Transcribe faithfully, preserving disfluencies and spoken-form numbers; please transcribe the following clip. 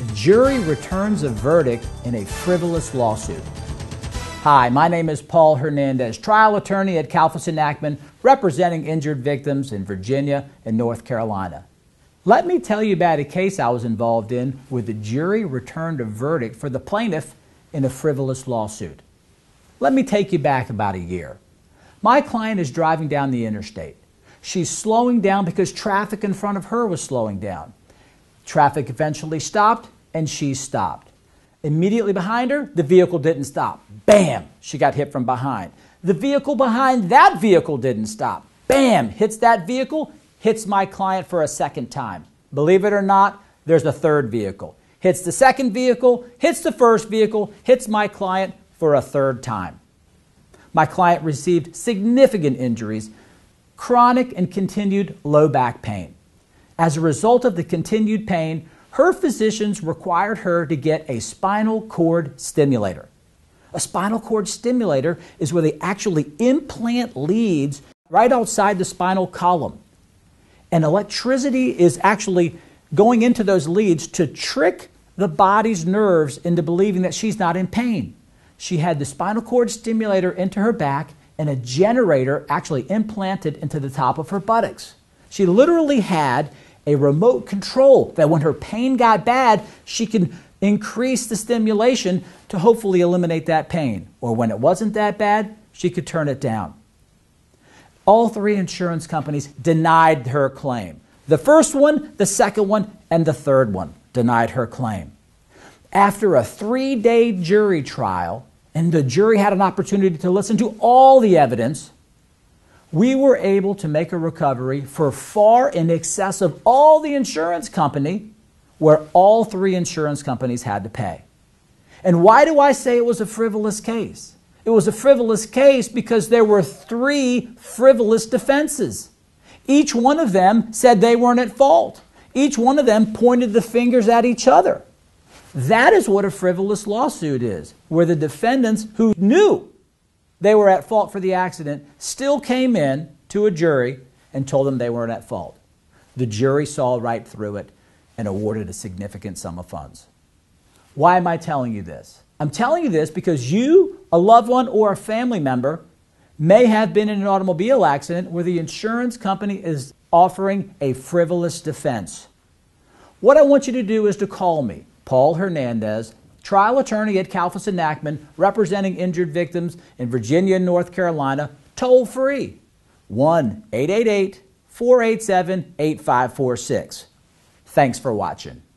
The jury returns a verdict in a frivolous lawsuit. Hi, my name is Paul Hernandez, trial attorney at Kalfus and Nachman, representing injured victims in Virginia and North Carolina. Let me tell you about a case I was involved in where the jury returned a verdict for the plaintiff in a frivolous lawsuit. Let me take you back about a year. My client is driving down the interstate. She's slowing down because traffic in front of her was slowing down. Traffic eventually stopped, and she stopped. Immediately behind her, the vehicle didn't stop. Bam! She got hit from behind. The vehicle behind that vehicle didn't stop. Bam! Hits that vehicle, hits my client for a second time. Believe it or not, there's a third vehicle. Hits the second vehicle, hits the first vehicle, hits my client for a third time. My client received significant injuries, chronic and continued low back pain. As a result of the continued pain, her physicians required her to get a spinal cord stimulator. A spinal cord stimulator is where they actually implant leads right outside the spinal column. And electricity is actually going into those leads to trick the body's nerves into believing that she's not in pain. She had the spinal cord stimulator into her back and a generator actually implanted into the top of her buttocks. She literally had a remote control that when her pain got bad, she could increase the stimulation to hopefully eliminate that pain. Or when it wasn't that bad, she could turn it down. All three insurance companies denied her claim. The first one, the second one, and the third one denied her claim. After a three-day jury trial, and the jury had an opportunity to listen to all the evidence, we were able to make a recovery for far in excess of all the insurance company, where all three insurance companies had to pay. And why do I say it was a frivolous case? It was a frivolous case because there were three frivolous defenses. Each one of them said they weren't at fault. Each one of them pointed the fingers at each other. That is what a frivolous lawsuit is, where the defendants who knew they were at fault for the accident still came in to a jury and told them they weren't at fault. The jury saw right through it and awarded a significant sum of funds. Why am I telling you this? I'm telling you this because you, a loved one, or a family member may have been in an automobile accident where the insurance company is offering a frivolous defense. What I want you to do is to call me, Paul Hernandez, trial attorney at Kalfus and Nachman, representing injured victims in Virginia and North Carolina, toll free, one eight eight eight, four eight seven, eight five four six. Thanks for watching.